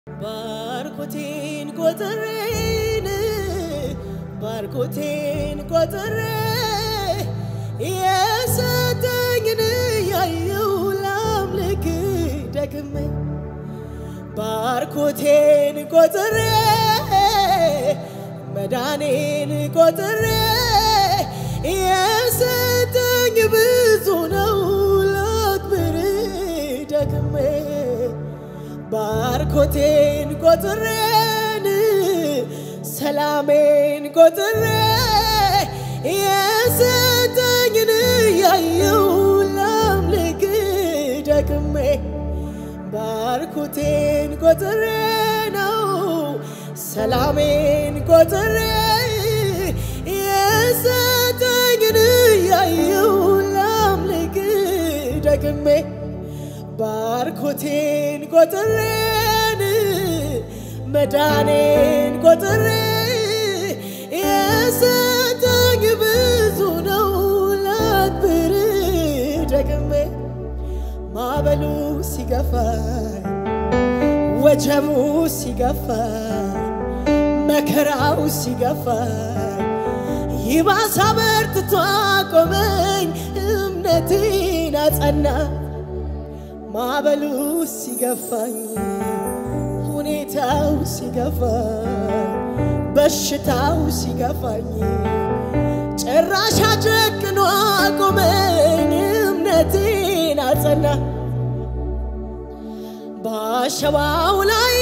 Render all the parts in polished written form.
ባርኮቴን ቆጥሬ የሰጠኝን ያየው ላምልክ ደግሜ ባርኮቴን ቆጥሬ መዳኔን ቆጥሬ የሰጠኝ ብዙ ነው ላክብር ደግሜ ባርኮቴን ቆጥሬ ሰላሜን ቆጥሬ የሰጠኝን ያየው ላምልክ ደግሜ ባርኮቴን ቆጥሬ ነው ሰላሜን ቆጥሬ የሰጠኝን ያየው ላምልክ ደግሜ ባርኮቴን ቆጥሬ መዳኔን ቆጥሬ የሰጠኝ ብዙ ነው ላክብር ደግሜ ማዕበሉ ሲገፋኝ ወጀቡ ሲገፋኝ መከራው ሲገፋኝ ይባስ አበርትቶ አቆመኝ እምነቴን አጸና ማዕበሉ ሲገፋኝ ሁኔታው ሲገፋኝ በሽታው ሲገፋኝ ጭራሽ አጨክኖ አቆመኝ እምነቴን አጸና ባሸዋው ላይ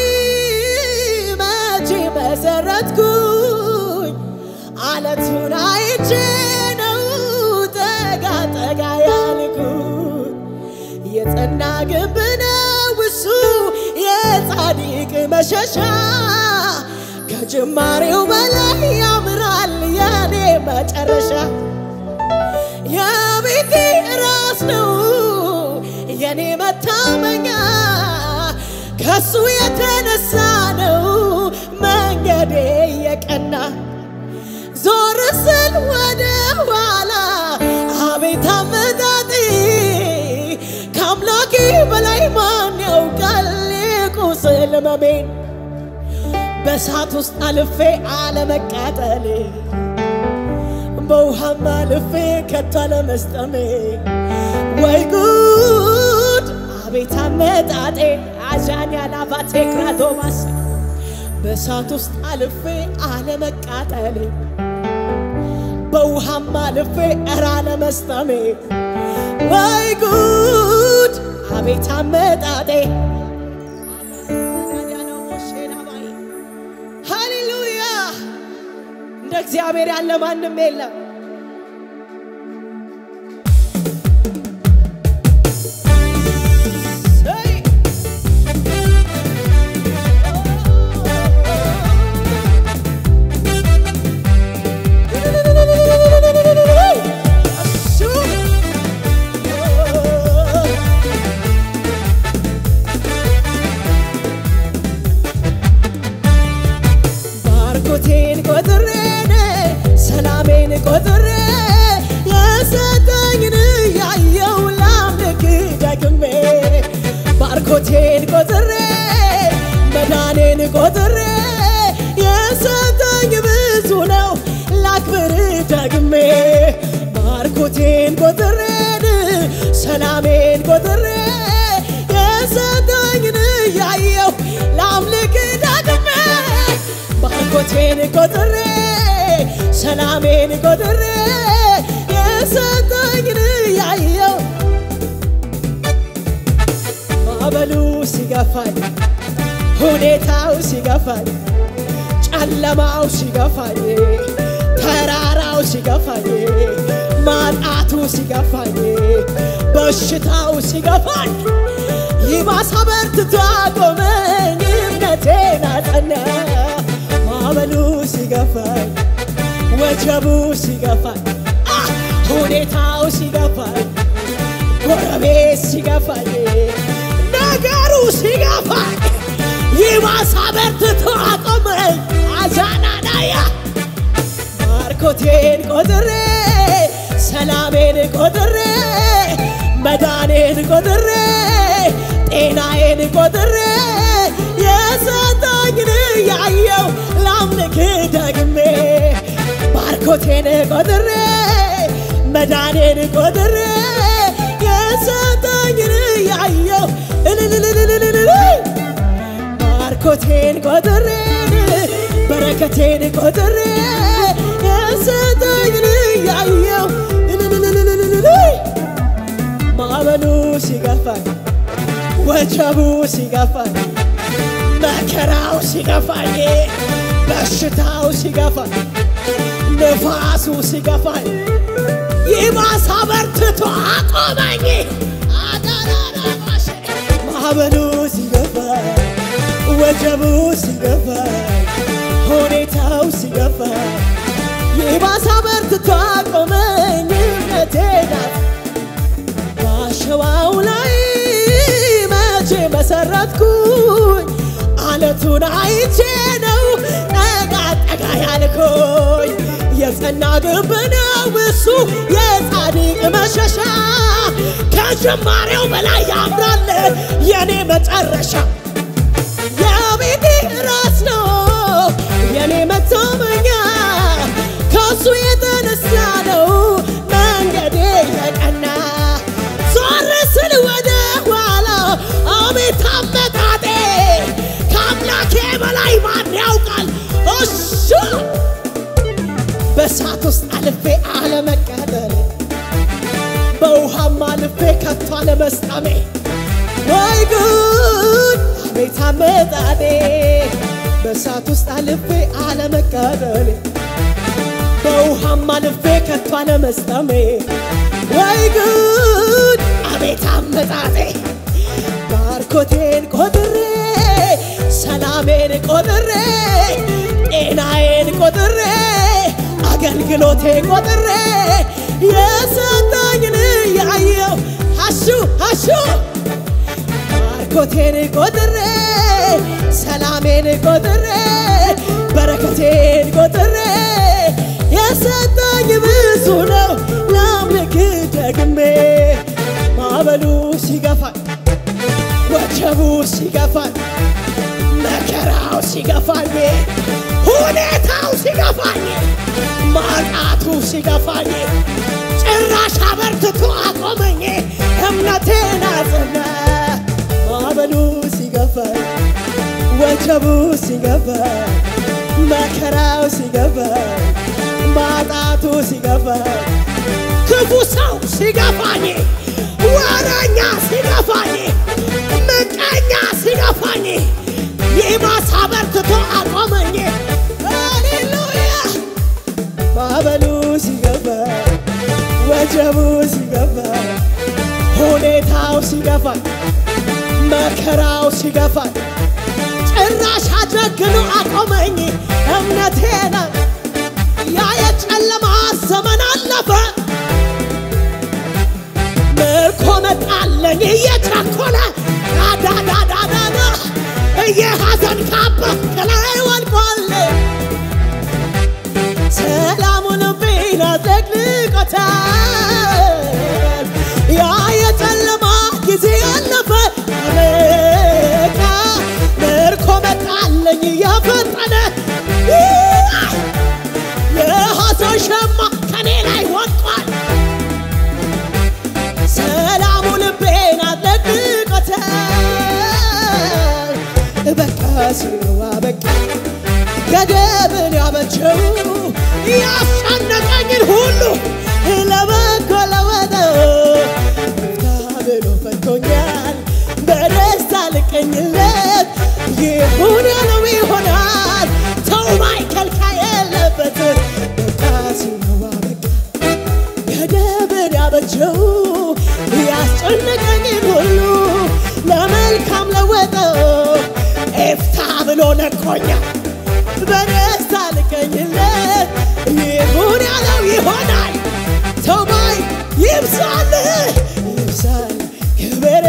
መቼ መሰረትኩኝ አለቱን አይቼ ነው ጠጋ ጠጋ ያልኩኝ የጸና ግንብ ነው እሱ የጻድቅ መሸሻ ከጅማሬው በላይ ያምራል የኔ መጨረሻ የቤቴ ራስ ነው የኔ መታመኛ ከሱ የተነሳ ነው መንገዴ የቀና ዞር ስል ወደ ኋላ አቤት አመጣጤ ከአምላኬ በላይ ማን ያውቃል ቁስል መሜን በሳት ውስጥ አልፌ አለመቃጠሌ በውሃም አልፌ ከቶ አለመስጠሜ ወይ ጉድ አቤት አመጣጤ አጃን ያላባቴ ክራቶማስ በሳት ውስጥ አልፌ አለመቃጠሌ በውሃም አልፌ አለመስጠሜ ወይ ጉድ አቤት አመጣጤ ሃሌሉያ እንደ እግዚአብሔር ያለ ማንም የለም ባርኮቴን ቆጥሬ መዳኔን ቆጥሬ የሰጠኝ ብዙ ነው ላክብር ደግሜ ባርኮቴን ቆጥሬ ሰላሜን ቆጥሬ የሰጠኝን ያየው ላምልክ ደግሜ ባርኮቴን ቆጥሬ ሰላሜን ቆጥሬ የሰጠኝን ያየው ማዕበሉ ሲገፋኝ ሁኔታው ሲገፋኝ ጨለማው ሲገፋኝ ተራራው ሲገፋኝ ማጣቱ ሲገፋኝ በሽታው ሲገፋኝ ይባስ አበርትቶ አቆመኝ እምነቴን አጸና ማዕበሉ ሲገፋኝ ወጀቡ ሲገፋኝ ሁኔታው ሲገፋኝ ጎረቤት ሲገፋኝ ነገሩ ሲገፋኝ ይባስ አበርትቶ አቆመኝ አጃናናያ ባርኮቴን ቆጥሬ ሰላሜን ቆጥሬ መዳኔን ቆጥሬ ጤናዬን ቆጥሬ ባርኮቴን ቆጥሬ መዳኔን ቆጥሬ የሰጠኝን ያየው ባርኮቴን ቆጥሬ በረከቴን ቆጥሬ የሰጠኝን ያየው ማዕበሉ ሲገፋኝ ወጀቡ ሲገፋኝ መከራው ሲገፋኝ በሽታው ሲገፋኝ ነፋሱ ሲገፋኝ ይባስ አበርትቶ አቆመኝ ማዕበሉ ሲገፋኝ ወጀቡ ሲገፋኝ ሁኔታው ሲገፋኝ ይባስ አበርትቶ አቆመኝ እምነቴ ናት ባሸዋው ላይ መቼ መሰረትኩኝ አለቱን አይቼ ነው ጠጋ ጠጋ ያልኩኝ የጸና ግንብ ነው እሱ የጻድቅ መሸሻ ከጅማሬው በላይ ያምራል የኔ መጨረሻ የቤቴ ራስ ነው የኔ መታመኛ ከሱ የተነሳ ነው መንገዴ የቀና ዞር ስል ወደ ኋላ አቤት አመጣጤ ከአምላኬ በላይ ማን ያውቃል እሱ በእሳት ውስጥ አልፌ አለመቃጠሌ በውሃም አልፌ ከቶ አለመስጠሜ ወይ ጉድ አቤት አመጣጤ በእሳት ውስጥ አልፌ አለመቃጠሌ በውሃም አልፌ ከቶ አለመስጠሜ ወይ ጉድ አቤት አመጣጤ ባርኮቴን ቆጥሬ ሰላሜን ቆጥሬ ጤናዬን ቆጥሬ አገልግሎቴን ቆጥሬ የሰጠኝን ያየው አሹ ባርኮቴን ቆጥሬ ሰላሜን ቆጥሬ በረከቴን ቆጥሬ የሰጠኝ ብዙ ነው ላምልክ ደግሜ ማዕበሉ ሲገፋኝ ወጀቡ ሲገፋኝ መከራው ሲገፋኝ ሁኔታው ሲገፋኝ ማጣቱ ሲገፋኝ ጭራሽ አበርትቶ አቆመኝ እምነቴን አጸና ማዕበሉ ሲገፋኝ ወጀቡ ሲገፋኝ መከራው ሲገፋኝ ማጣቱ ሲገፋኝ ክፉ ሰው ሲገፋኝ ወረኛ ሲገፋኝ ምቀኛ ሲገፋኝ ይባስ አበርትቶ አቆመኝ ሃሌሉያ ማዕበሉ ሲገፋኝ ወጀቡ ሲገፋኝ ሁኔታው ሲገፋኝ መከራው ሲገፋኝ ጭራሽ አድረግኖ አቆመኝ እምነቴን ያ የጨለማ ዘመን አለፈ ምርኮ መጣለኝ እየቸኮለ ዳዳዳዳዳ የሐዘን ካባ ከላይ ወድቋል ሰላሙን ቢና ዘግልቆታል ያ የጨለማ ጊዜ አለፈ አበቃ ምርኮ መጣለኝ እየፈጠነ የሐዘን ሸማ ከኔ ላይ ወድቋል ሰላሙን ቢና ዘግልቆታል በቃ ሲነዋ በቃ ገደብን ያበጀው ያስጨነቀኝን ሁሉ ለበጎ ለወጠው ብሎ ፈቶኛል በደስታ ልቀኝለት ይሁን ያለው ይሆናል ተው ማይከልካይ የለበት በቃ ሲነዋ በቃ ገደብን ያበጀው ያስጨነቀኝን ሁሉ ለመልካም ለወጠው ኤፍታ ብሎ ነቆኛል በደስታ ልቀኝለት ይሁን ያለው ይሆናል ተው ማይ ይብዛል ክብር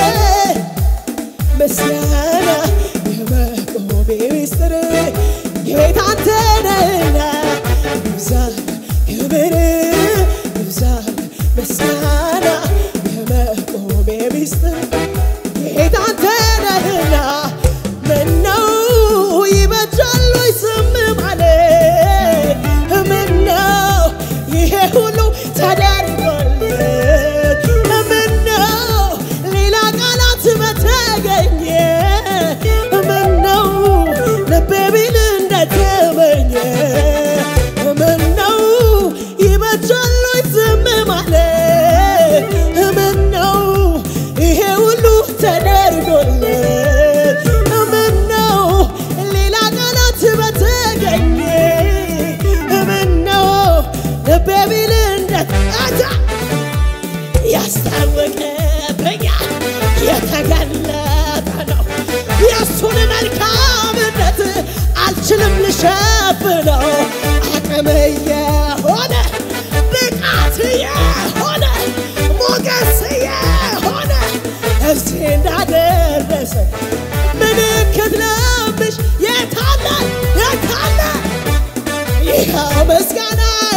ምስጋና የመቆሜ ምስጢር ጌታ አንተ ነህና ይብዛል ክብር ይብዛል ምስጋና የመቆሜ ምስጢር ጌታ አንተ ነህና ምነው ይበጃል ወይ ዝም ማለት ምነው አልችልም ልሸፍነው አቅም የሆነ ብቃት የሆነ ሞገስ የሆነ እዚህ እንዳደረሰ ምልክት ለምሽ የታለ ይኸው ምስጋናዬ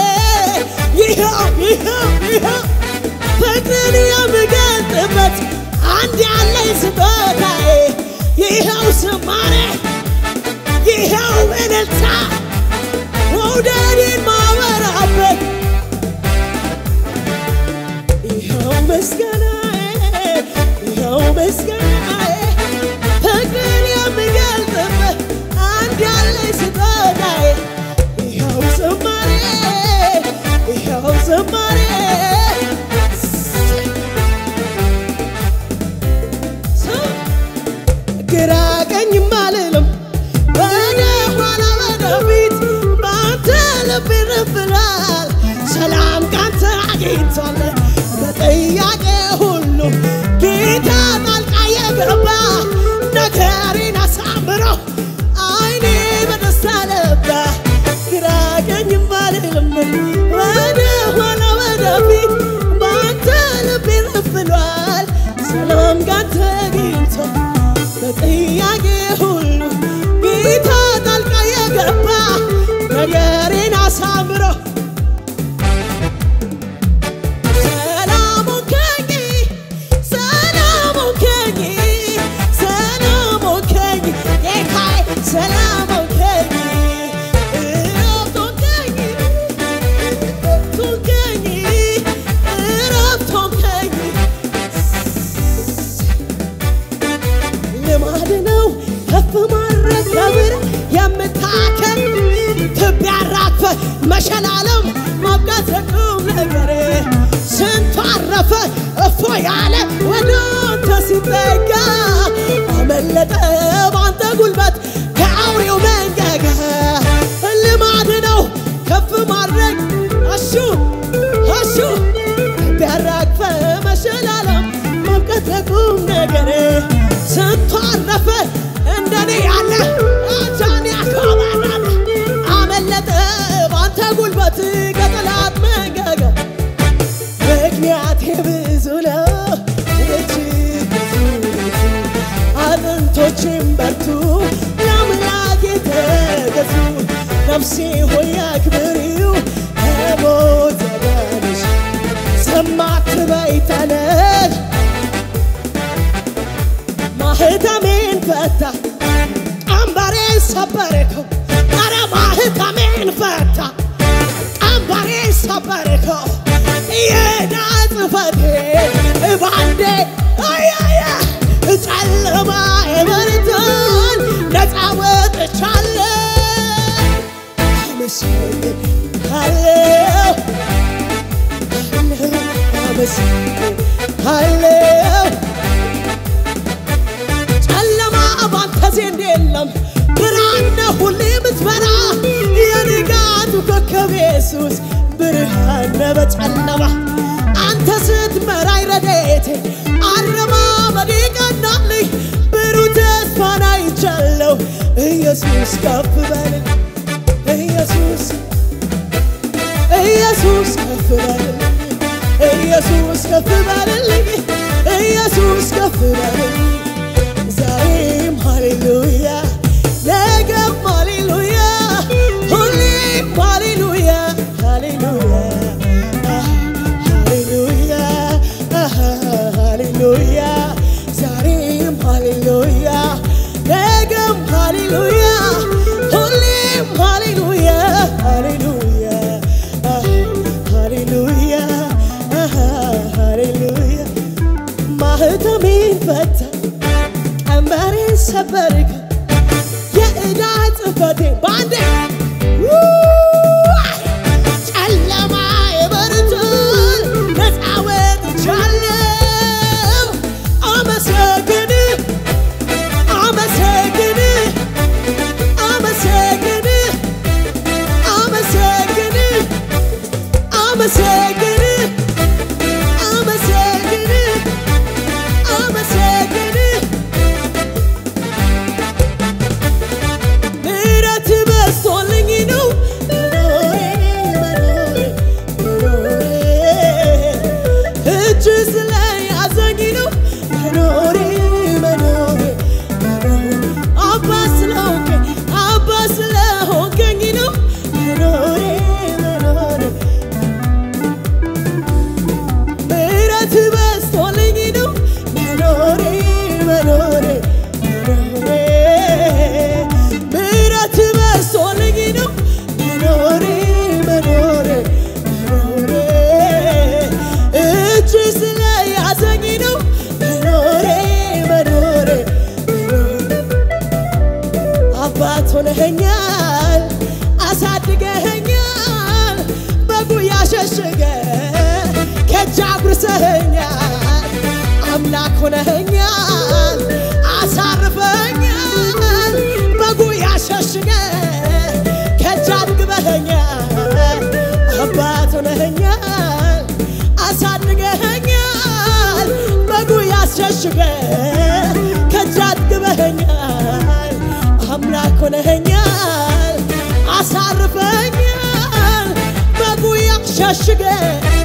ይኸው ፍቅርን የምገልጥበት አንድ ያለኝ ስጦታዬ ይኸው ዝማሬ ይኸው እልልታ መውደዴን ማወራበት ይኸው ምስጋናዬ ፍቅርን የምገልጥበት አንድ ያለኝ ስጦታዬ ይኸው ዝማሬ ግራ ቀኝም አልልም ወደ ኋላ ወደፊት ባንተ ልቤ ይረፍራል ሰላም ካንተ አግኝቷል በጥያቄ ሁሉ ጌታ ጣልቃ የገባ ነገሬን አሳምሮ አይኔ በደስታ ለባ ግራ ቀኝም አልልም ወደ ኋላ ወደፊት ባንተ ልቤ ይረፍራል ሰላም ካንተ አግኝቷል በጥያቄ ሁሉ ጌታ ጣልቃ የገባ ነገሬን አሳምሮ መሸላለም ማብጋዘቁም ነገሬ ስንቱ አረፈ እፎ ያለ ወደ አንተ ሲጠጋ አመለጠ ባንተ ጉልበት ከአውሬው መንጋጋ ልማድ ነው ከፍ ማድረግ አሹ ቢያራግፈ መሸላለም ማብጋዘቁም ነገሬ ስንቱ አረፈ እንደኔ ያለ አንተን ያከብራል አመለጠ ጉልበት ከጠላት መንጋጋ ምክንያቴ ብዙ ነው እጅግ ብዙ አጥንቶቼም በርቱ ለአምላኬ ተገዙ ነፍሴ ሆይ አክብሪው ከሞት ያዳንሽ ዝም አትበይ ተነሽ ማህተሜን ፈታ ቀንበሬን ሰበርከው ኧረ ማህተሜን ፈታ ቀንበሬን ሰበርከው የዕዳ ጽሕፈቴን ባንዴ ጨለማ የበረታን ነፃ ወጥቻለሁ አመሰግናለሁ ጨለማ ባንተ ዘንድ የለም ብርሃን ነህ ሁሌ የምትበራ የንጋቱ ኮከብ ኢየሱስ ብርሃን ነህ በጨለማ አንተ ስትመራኝ ረድኤቴ አረማመዴ ቀናልኝ ብሩህ ተስፋን አይቻለሁ ኢየሱስ ከፍ በልልኝ ኢየሱስ ከፍ በልልኝ ኢየሱስ ከፍ በልልኝ ኢየሱስ ከፍ በልልኝ ዛሬም ሃሌሉያ ነገም ሃሌሉያ ሁሌም ሃሌሉያ ሃሌሉያ ሃሌሉያ ሃሌሉያ ዛሬም ሃሌሉያ ነገም ሃሌሉያ ሁሌም ሃሌሉያ ሃሌሉያ ሃሌሉያ ሃሌሉያ ማህተሜን ፈታ ቀንበሬን ሰበርከው የዕዳ ጽሕፈቴን ባንዴ ጨለማ የበረታን ነፃ ወጥቻለሁ አመሰግንህ ምሕረት አባት ሆነኸኛል አሳድገኸኛል በጉያ ሸሽገ ከእጅ አጉርሰኸኛል አምላክ ሆነኸኛል አሳርፈኸኛል በጉያ ሸሽገ ከእጅ አጥግበኸኛል አባት ሆነኸኛል አሳድገኸኛል በጉያ ሸሽገ ከእጅ አጥግበኸኛል አምላክ ሆነኸኛል አሳርፈኸኛል በጉያ ሸሽገ